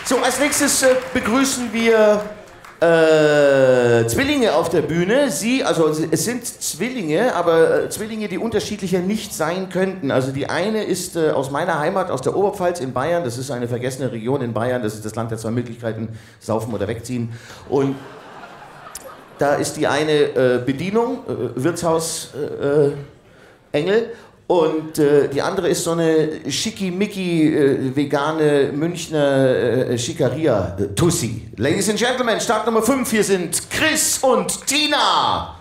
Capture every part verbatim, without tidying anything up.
So, als nächstes äh, begrüßen wir äh, Zwillinge auf der Bühne. Sie, also es sind Zwillinge, aber äh, Zwillinge, die unterschiedlicher nicht sein könnten. Also die eine ist äh, aus meiner Heimat, aus der Oberpfalz in Bayern. Das ist eine vergessene Region in Bayern. Das ist das Land der zwei Möglichkeiten, saufen oder wegziehen. Und da ist die eine äh, Bedienung, äh, Wirtshaus äh, Engel. Und äh, die andere ist so eine schickimicki äh, vegane Münchner äh, Schickeria-Tussi. Ladies and Gentlemen, Start Nummer fünf, hier sind Chris und Tina.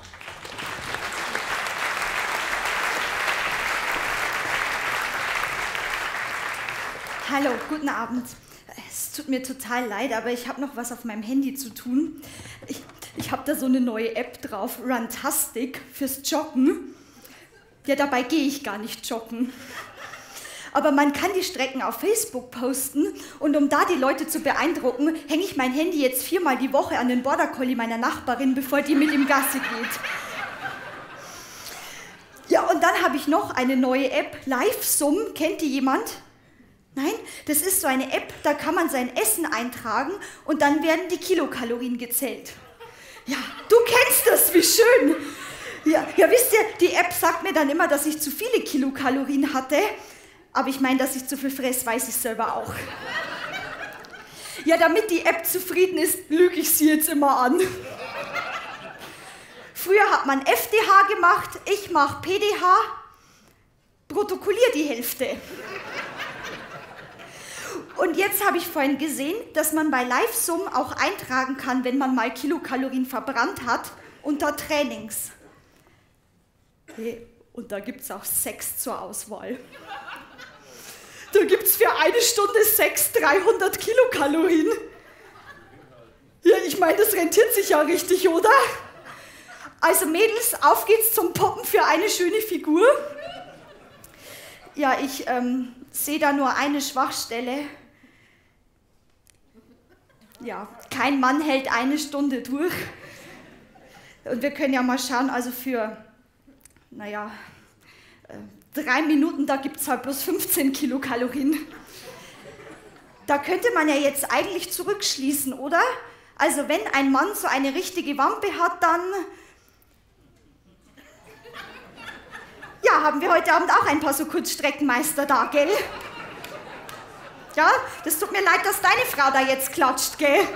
Hallo, guten Abend. Es tut mir total leid, aber ich habe noch was auf meinem Handy zu tun. Ich, ich habe da so eine neue App drauf, Runtastic, fürs Joggen. Ja, dabei gehe ich gar nicht joggen. Aber man kann die Strecken auf Facebook posten und um da die Leute zu beeindrucken, hänge ich mein Handy jetzt viermal die Woche an den Border Collie meiner Nachbarin, bevor die mit ihm Gassi geht. Ja, und dann habe ich noch eine neue App, LiveSum. Kennt die jemand? Nein? Das ist so eine App, da kann man sein Essen eintragen und dann werden die Kilokalorien gezählt. Ja, du kennst das, wie schön! Ja, ja, wisst ihr, die App sagt mir dann immer, dass ich zu viele Kilokalorien hatte. Aber ich meine, dass ich zu viel fress, weiß ich selber auch. Ja, damit die App zufrieden ist, lüge ich sie jetzt immer an. Früher hat man F D H gemacht, ich mache P D H, protokollier die Hälfte. Und jetzt habe ich vorhin gesehen, dass man bei LiveSum auch eintragen kann, wenn man mal Kilokalorien verbrannt hat, unter Trainings. Und da gibt es auch Sex zur Auswahl. Da gibt es für eine Stunde Sex dreihundert Kilokalorien. Ja, ich meine, das rentiert sich ja richtig, oder? Also Mädels, auf geht's zum Poppen für eine schöne Figur. Ja, ich ähm, sehe da nur eine Schwachstelle. Ja, kein Mann hält eine Stunde durch. Und wir können ja mal schauen, also für... Naja, äh, drei Minuten, da gibt es halt bloß fünfzehn Kilokalorien. Da könnte man ja jetzt eigentlich zurückschließen, oder? Also wenn ein Mann so eine richtige Wampe hat, dann... Ja, haben wir heute Abend auch ein paar so Kurzstreckenmeister da, gell? Ja, das tut mir leid, dass deine Frau da jetzt klatscht, gell?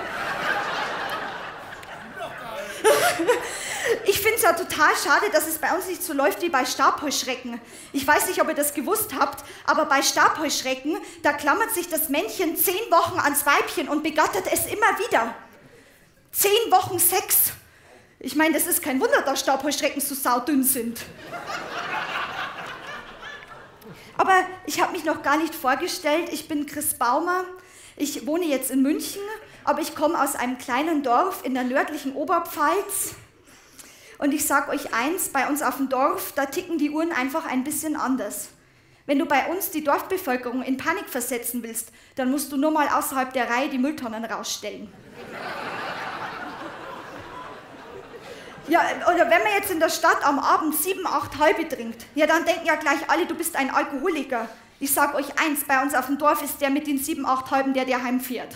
Ich finde es ja total schade, dass es bei uns nicht so läuft wie bei Stabheuschrecken. Ich weiß nicht, ob ihr das gewusst habt, aber bei Stabheuschrecken, da klammert sich das Männchen zehn Wochen ans Weibchen und begattet es immer wieder. Zehn Wochen Sex. Ich meine, das ist kein Wunder, dass Stabheuschrecken so saudünn sind. Aber ich habe mich noch gar nicht vorgestellt. Ich bin Chris Baumer. Ich wohne jetzt in München, aber ich komme aus einem kleinen Dorf in der nördlichen Oberpfalz. Und ich sag euch eins, bei uns auf dem Dorf, da ticken die Uhren einfach ein bisschen anders. Wenn du bei uns die Dorfbevölkerung in Panik versetzen willst, dann musst du nur mal außerhalb der Reihe die Mülltonnen rausstellen. Ja, oder wenn man jetzt in der Stadt am Abend sieben, acht halbe trinkt, ja, dann denken ja gleich alle, du bist ein Alkoholiker. Ich sag euch eins, bei uns auf dem Dorf ist der mit den sieben, acht halben, der der heimfährt.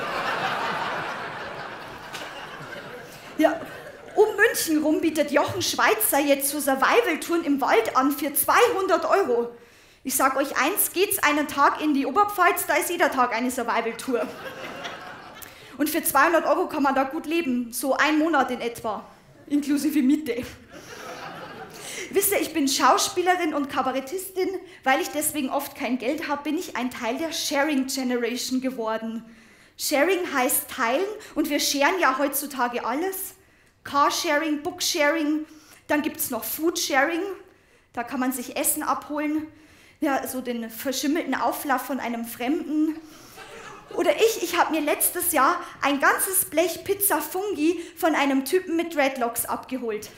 Ja. Um München rum bietet Jochen Schweizer jetzt so Survival-Touren im Wald an für zweihundert Euro. Ich sag euch eins, geht's einen Tag in die Oberpfalz, da ist jeder Tag eine Survival-Tour. Und für zweihundert Euro kann man da gut leben, so ein Monat in etwa, inklusive Miete. Wisst ihr, ich bin Schauspielerin und Kabarettistin, weil ich deswegen oft kein Geld habe, bin ich ein Teil der Sharing Generation geworden. Sharing heißt teilen und wir sharen ja heutzutage alles. Carsharing, Booksharing, dann gibt es noch Foodsharing, da kann man sich Essen abholen, ja, so den verschimmelten Auflauf von einem Fremden. Oder ich, ich habe mir letztes Jahr ein ganzes Blech Pizza Fungi von einem Typen mit Dreadlocks abgeholt.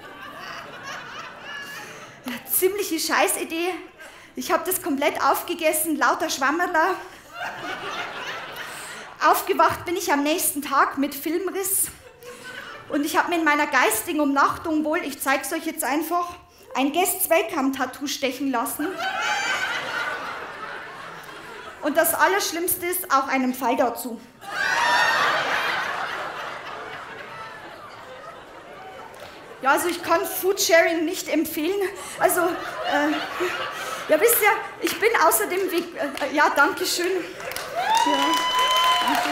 Ja, ziemliche Scheißidee, ich habe das komplett aufgegessen, lauter Schwammerler. Aufgewacht bin ich am nächsten Tag mit Filmriss. Und ich habe mir in meiner geistigen Umnachtung wohl, ich zeig's euch jetzt einfach, ein Guests Welcome Tattoo stechen lassen. Und das Allerschlimmste ist auch einen Pfeil dazu. Ja, also ich kann Foodsharing nicht empfehlen. Also, äh, ja, wisst ihr, ich bin außerdem Weg... Äh, ja, danke schön. Ja, danke.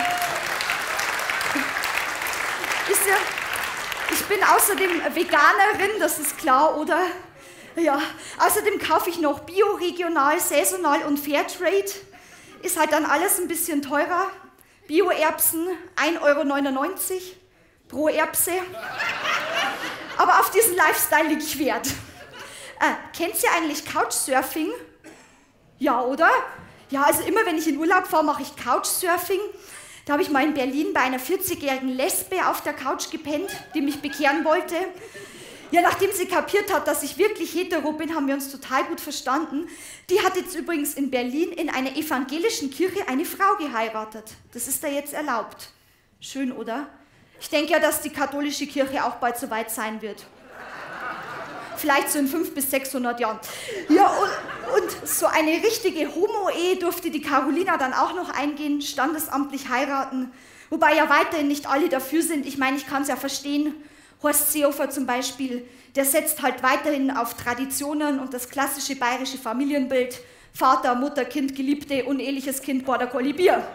Wisst ihr, ich bin außerdem Veganerin, das ist klar, oder? Ja, außerdem kaufe ich noch Bio, regional, saisonal und Fairtrade. Ist halt dann alles ein bisschen teurer. Bio-Erbsen, ein Euro neunundneunzig pro Erbse. Aber auf diesen Lifestyle liege ich Wert. Äh, kennt ihr eigentlich Couchsurfing? Ja, oder? Ja, also immer wenn ich in Urlaub fahre, mache ich Couchsurfing. Da habe ich mal in Berlin bei einer vierzigjährigen Lesbe auf der Couch gepennt, die mich bekehren wollte. Ja, nachdem sie kapiert hat, dass ich wirklich hetero bin, haben wir uns total gut verstanden. Die hat jetzt übrigens in Berlin in einer evangelischen Kirche eine Frau geheiratet. Das ist da jetzt erlaubt. Schön, oder? Ich denke ja, dass die katholische Kirche auch bald so weit sein wird. Vielleicht so in fünfhundert bis sechshundert Jahren. Ja, und, und so eine richtige Homo-Ehe durfte die Carolina dann auch noch eingehen, standesamtlich heiraten. Wobei ja weiterhin nicht alle dafür sind. Ich meine, ich kann es ja verstehen. Horst Seehofer zum Beispiel, der setzt halt weiterhin auf Traditionen und das klassische bayerische Familienbild. Vater, Mutter, Kind, Geliebte, uneheliches Kind, Border Collie Bier.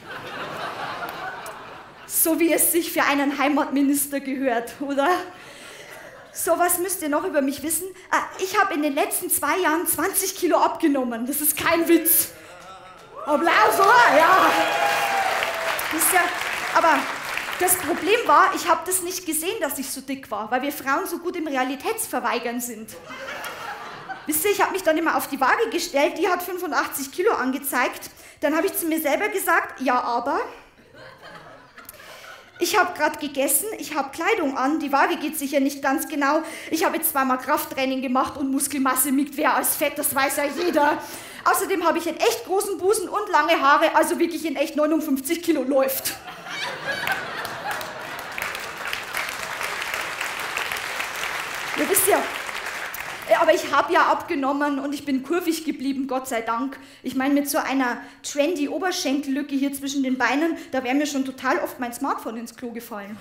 So wie es sich für einen Heimatminister gehört, oder? So, was müsst ihr noch über mich wissen? Ich habe in den letzten zwei Jahren zwanzig Kilo abgenommen. Das ist kein Witz. Applaus, oder? Ja. Ist ja, aber das Problem war, ich habe das nicht gesehen, dass ich so dick war, weil wir Frauen so gut im Realitätsverweigern sind. Wisst ihr, ich habe mich dann immer auf die Waage gestellt, die hat fünfundachtzig Kilo angezeigt. Dann habe ich zu mir selber gesagt, ja, aber... Ich habe gerade gegessen, ich habe Kleidung an, die Waage geht sicher nicht ganz genau. Ich habe jetzt zweimal Krafttraining gemacht und Muskelmasse wiegt mehr als Fett, das weiß ja jeder. Außerdem habe ich einen echt großen Busen und lange Haare, also wirklich in echt neunundfünfzig Kilo läuft. Ja, wisst ihr, aber ich habe ja abgenommen und ich bin kurvig geblieben, Gott sei Dank. Ich meine, mit so einer trendy Oberschenkellücke hier zwischen den Beinen, da wäre mir schon total oft mein Smartphone ins Klo gefallen.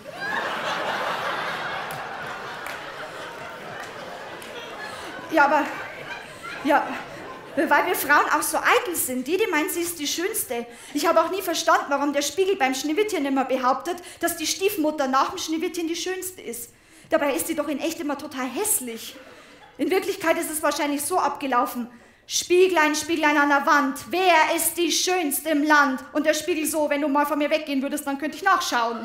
Ja, aber, ja, weil wir Frauen auch so eitel sind. Jede meint, sie ist die Schönste. Ich habe auch nie verstanden, warum der Spiegel beim Schneewittchen immer behauptet, dass die Stiefmutter nach dem Schneewittchen die Schönste ist. Dabei ist sie doch in echt immer total hässlich. In Wirklichkeit ist es wahrscheinlich so abgelaufen. Spieglein, Spieglein an der Wand, wer ist die Schönste im Land? Und der Spiegel so, wenn du mal von mir weggehen würdest, dann könnte ich nachschauen.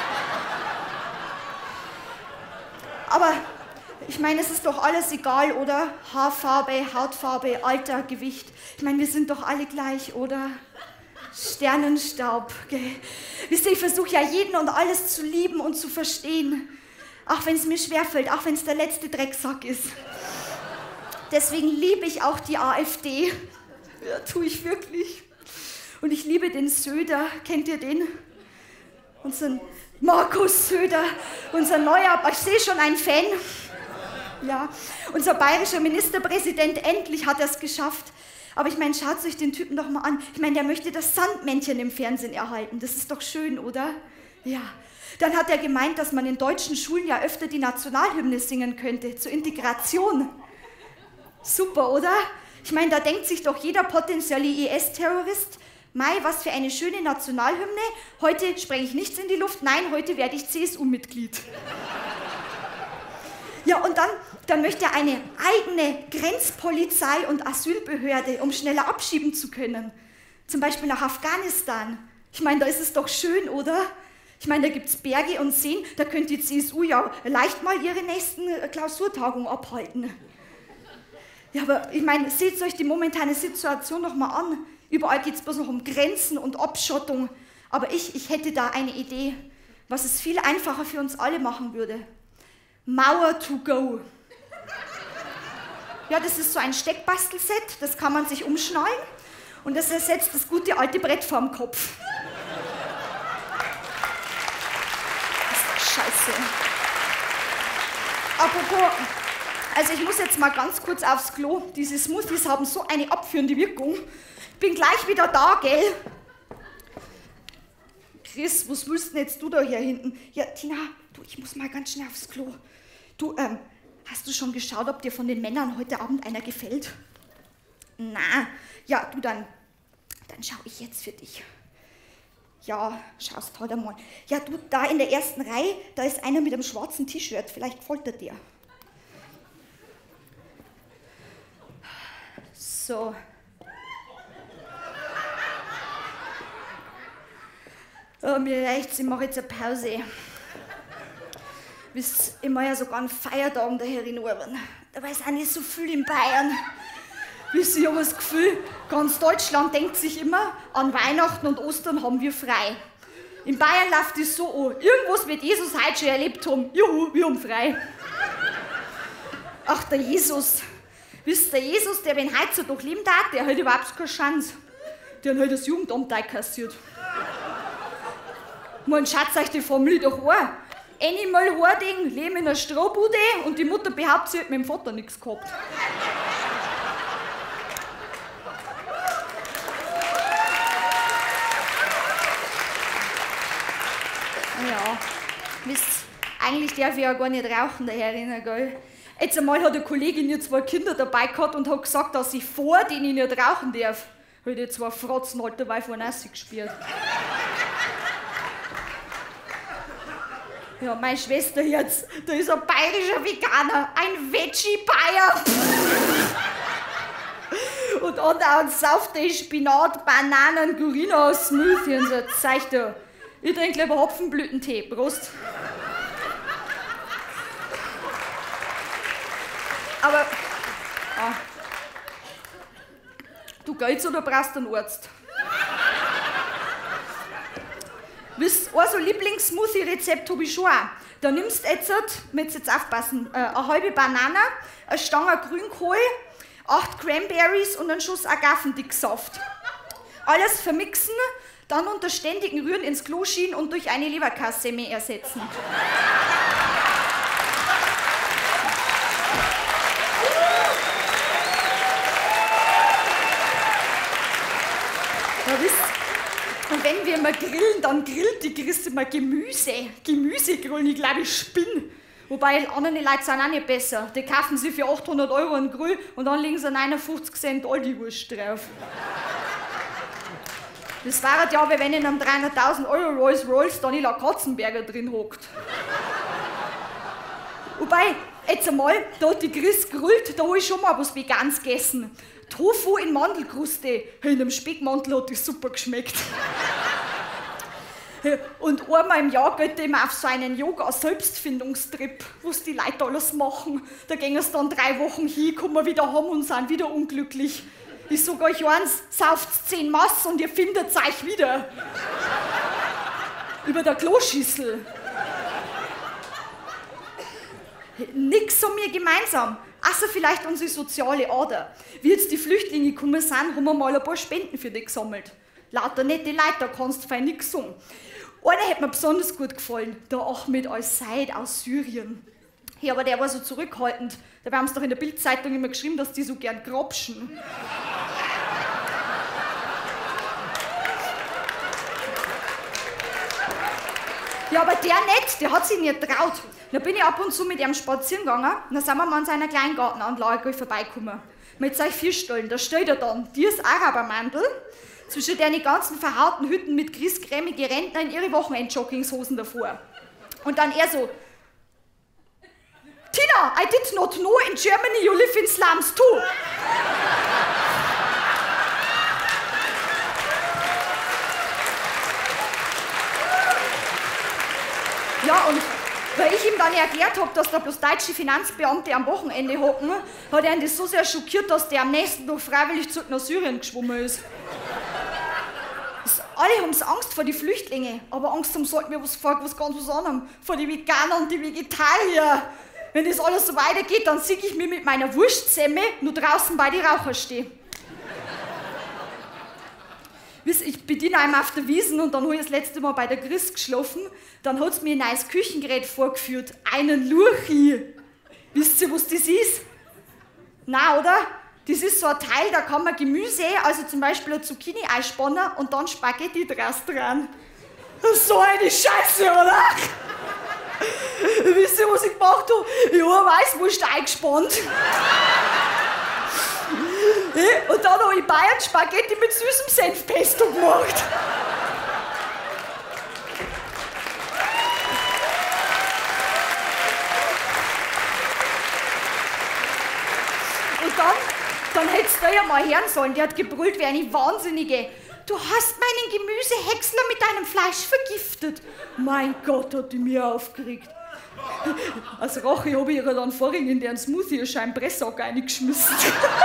Aber ich meine, es ist doch alles egal, oder? Haarfarbe, Hautfarbe, Alter, Gewicht. Ich meine, wir sind doch alle gleich, oder? Sternenstaub. Gell? Wisst ihr, ich versuche ja jeden und alles zu lieben und zu verstehen. Auch wenn es mir schwerfällt, auch wenn es der letzte Drecksack ist. Deswegen liebe ich auch die AfD. Ja, tue ich wirklich. Und ich liebe den Söder. Kennt ihr den? Unseren Markus Söder, unser neuer, ich sehe schon einen Fan. Ja, unser bayerischer Ministerpräsident, endlich hat er es geschafft. Aber ich meine, schaut euch den Typen doch mal an. Ich meine, der möchte das Sandmännchen im Fernsehen erhalten. Das ist doch schön, oder? Ja. Dann hat er gemeint, dass man in deutschen Schulen ja öfter die Nationalhymne singen könnte, zur Integration. Super, oder? Ich meine, da denkt sich doch jeder potenzielle I S-Terrorist, Mai, was für eine schöne Nationalhymne. Heute sprenge ich nichts in die Luft, nein, heute werde ich C S U-Mitglied. Ja, und dann, dann möchte er eine eigene Grenzpolizei und Asylbehörde, um schneller abschieben zu können. Zum Beispiel nach Afghanistan. Ich meine, da ist es doch schön, oder? Ich meine, da gibt es Berge und Seen, da könnte die C S U ja leicht mal ihre nächsten Klausurtagungen abhalten. Ja, aber ich meine, seht euch die momentane Situation noch mal an. Überall geht es bloß noch um Grenzen und Abschottung. Aber ich, ich hätte da eine Idee, was es viel einfacher für uns alle machen würde. Mauer to go. Ja, das ist so ein Steckbastelset, das kann man sich umschnallen und das ersetzt das gute alte Brett vorm Kopf. Scheiße. Apropos, also ich muss jetzt mal ganz kurz aufs Klo. Diese Smoothies haben so eine abführende Wirkung. Ich bin gleich wieder da, gell? Chris, was willst denn jetzt du da hier hinten? Ja, Tina, du, ich muss mal ganz schnell aufs Klo. Du, ähm, hast du schon geschaut, ob dir von den Männern heute Abend einer gefällt? Na, ja, du, dann, dann schau ich jetzt für dich. Ja, schaust halt einmal. Ja, du, da in der ersten Reihe, da ist einer mit einem schwarzen T-Shirt. Vielleicht gefällt er dir. So. Oh, mir reicht's, ich mache jetzt eine Pause. Wisst, ich mache ja sogar an Feiertagen daher in Urban. Dabei ist auch nicht so viel in Bayern. Wisst ihr, ich habe das Gefühl, ganz Deutschland denkt sich immer, an Weihnachten und Ostern haben wir frei. In Bayern läuft es so an, irgendwas wird Jesus heute schon erlebt haben. Juhu, wir haben frei. Ach, der Jesus. Wisst ihr, der Jesus, der wenn heute so durchleben darf, der hat überhaupt keine Chance. Der hat halt das Jugendamt einkassiert. Man, schaut euch die Familie doch an. Animal Hoarding, leben in einer Strohbude und die Mutter behauptet, sie hat mit dem Vater nichts gehabt. Ja, wisst, eigentlich darf ich ja gar nicht rauchen, der Herrin, gell? Jetzt einmal hat eine Kollegin ihr zwei Kinder dabei gehabt und hat gesagt, dass ich vor denen ich nicht rauchen darf. Hat ihr zwei Fratzen, alter Weib von Assi gespielt. Ja, meine Schwester jetzt, da ist ein bayerischer Veganer, ein Veggie-Bayer. Und andauernd sauft der Spinat, Bananen, Gurina aus Smoothie und so. Zeig dir. Ich trinke lieber Hopfenblütentee. Prost. Aber, ah. Du geht's oder brauchst du einen Arzt? Wisst ihr, so Lieblings-Smoothie-Rezept habe ich schon auch. Da nimmst du jetzt, müsst jetzt aufpassen, eine halbe Banane, eine Stange Grünkohl, acht Cranberries und einen Schuss Agavendicksaft. Alles vermixen, dann unter ständigem Rühren ins Klo schieben und durch eine Leberkassemme ersetzen. Ja, wisst, und wenn wir mal grillen, dann grillt die Christi mal Gemüse. Gemüse grillen, ich glaube, ich spinne. Wobei andere Leute sind auch nicht besser. Die kaufen sich für achthundert Euro einen Grill und dann legen sie neunundfünfzig Cent Aldi-Wurst drauf. Das wäre ja, wie wenn in einem dreihunderttausend Euro Rolls Royce Daniela Katzenberger drin hockt. Wobei, jetzt einmal, da hat die Chris gegrillt, da habe ich schon mal was Veganes gegessen. Tofu in Mandelkruste. In einem Speckmantel hat das super geschmeckt. Und einmal im Jahr geht ihm auf so einen Yoga-Selbstfindungstrip, wo die Leute alles machen. Da gehen sie dann drei Wochen hin, kommen wieder heim und sind wieder unglücklich. Ich sag euch eins, sauft zehn Mass und ihr findet euch wieder. Über der Kloschüssel. Nix haben wir gemeinsam. Außer vielleicht unsere soziale Ader. Wie jetzt die Flüchtlinge gekommen sind, haben wir mal ein paar Spenden für die gesammelt. Lauter nette Leute, da kannst du fein nix sagen. Einer hat mir besonders gut gefallen, der Ahmed Al-Said aus Syrien. Ja, aber der war so zurückhaltend. Dabei haben sie doch in der Bildzeitung immer geschrieben, dass die so gern grapschen. Ja, aber der nicht, der hat sich nicht getraut. Da bin ich ab und zu mit ihm spazieren gegangen und dann sind wir mal an seiner Kleingartenanlage vorbeigekommen. Mit seinen vier Stollen, da steht er dann, dieses Arabermantel, zwischen den ganzen verhauten Hütten mit grisscremige Rentner in ihre Wochenend-Joggingshosen davor. Und dann er so, Tina, I did not know in Germany you live in slums too. Ja, und weil ich ihm dann erklärt habe, dass da bloß deutsche Finanzbeamte am Wochenende hocken, hat er ihn das so sehr schockiert, dass der am nächsten Tag freiwillig zurück nach Syrien geschwommen ist. Das, alle haben Angst vor den Flüchtlingen, aber Angst haben sollten wir was vor was ganz was anderem, vor den Veganern und die Vegetarier. Wenn das alles so weitergeht, dann sehe ich mich mit meiner Wurstsemme nur draußen bei den Rauchern stehen. Wisst, ich bediene einmal auf der Wiesn und dann habe ich das letzte Mal bei der Chris geschlafen. Dann hat sie mir ein neues Küchengerät vorgeführt. Einen Lurchi. Wisst ihr, was das ist? Nein, oder? Das ist so ein Teil, da kann man Gemüse, also zum Beispiel eine Zucchini einspannen und dann Spaghetti draus dran. So eine Scheiße, oder? Wisst ihr, was ich gemacht habe? Ich habe Weißwurst eingespannt. Und dann habe ich Bayern Spaghetti mit süßem Senfpesto gemacht. Und dann, dann hättest du ja mal hören sollen, der hat gebrüllt wie eine Wahnsinnige. Du hast meinen Gemüsehäcksler mit deinem Fleisch vergiftet. Mein Gott, hat die mir aufgeregt. Als Rache habe ich ihr dann vorhin in deren Smoothie einen Schein Pressack reingeschmissen.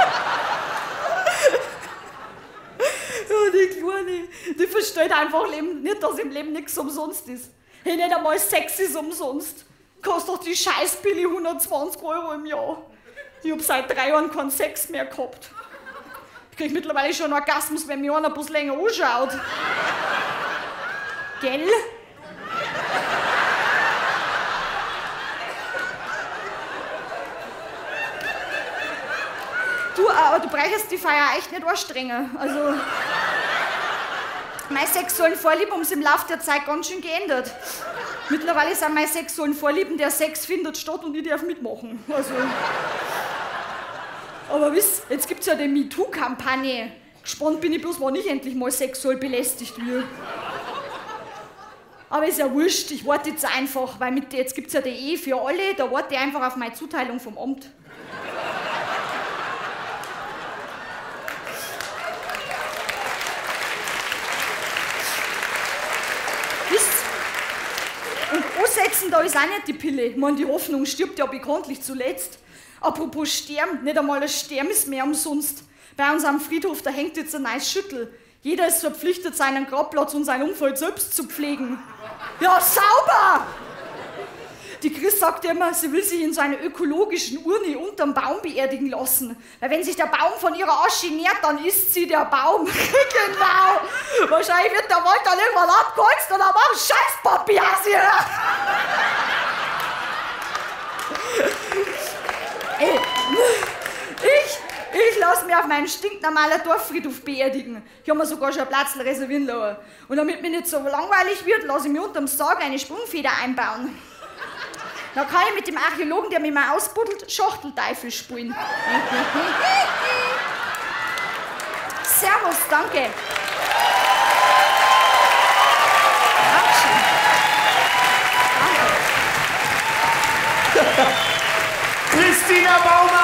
Ja, die Kleine, die versteht einfach nicht, dass im Leben nichts umsonst ist. Hey, nicht einmal Sex ist umsonst. Kostet doch die Scheißpille hundertzwanzig Euro im Jahr. Ich hab seit drei Jahren keinen Sex mehr gehabt. Ich krieg mittlerweile schon einen Orgasmus, wenn mich einer ein bisschen länger anschaut. Gell? Du, aber du brauchst die Feier echt nicht anstrengen. Also, meine sexuellen Vorlieben haben sich im Laufe der Zeit ganz schön geändert. Mittlerweile sind meine sexuellen Vorlieben, der Sex findet statt und ich darf mitmachen. Also. Aber wisst, jetzt gibt's ja die MeToo-Kampagne. Gespannt bin ich bloß, wann ich endlich mal sexuell belästigt werde. Aber ist ja wurscht, ich warte jetzt einfach, weil mit, jetzt gibt's ja die Ehe für alle, da warte ich einfach auf meine Zuteilung vom Amt. Wisst, und ansetzen, da ist auch nicht die Pille. Ich meine, die Hoffnung stirbt ja bekanntlich zuletzt. Apropos Sterben, nicht einmal ein Sterben ist mehr umsonst. Bei uns am Friedhof, da hängt jetzt ein neues Schüttel. Jeder ist verpflichtet, seinen Grabplatz und sein Umfeld selbst zu pflegen. Ja, sauber! Die Chris sagt ja immer, sie will sich in so einer ökologischen Urne unterm Baum beerdigen lassen. Weil wenn sich der Baum von ihrer Asche nährt, dann ist sie der Baum. Genau! Wahrscheinlich wird der Wald dann irgendwann abgeholzt und dann machen scheiß Papiasi! Ich, ich lasse mich auf meinen stinknormalen Dorffriedhof beerdigen. Ich habe mir sogar schon einen Platz reservieren lassen. Und damit mir nicht so langweilig wird, lasse ich mir unterm Sarg eine Sprungfeder einbauen. Dann kann ich mit dem Archäologen, der mich mal ausbuddelt, Schachtelteufel spielen. Servus, danke. Dankeschön. Danke. Christina Baumann!